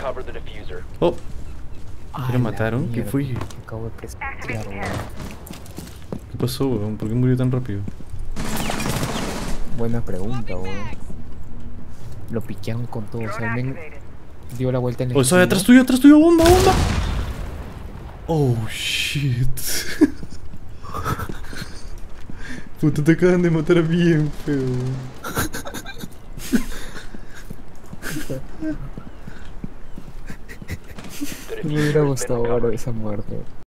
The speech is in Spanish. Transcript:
recover the diffuser. Oh, Ay, ¿qué lo mataron? la ¿Qué mierda, fue? me acabo de presenciar, weón. ¿Qué pasó, weón? ¿Por qué murió tan rápido? Buena pregunta, weón. Lo piquearon con todo, o sea, el men dio la vuelta en la Oh, ¿sabes? esquina. Atrás tuyo, bomba, bomba. Oh, shit. Puta, te acaban de matar bien feo. The Me hubiera diffuser has been gustado ahora recovered. esa muerte.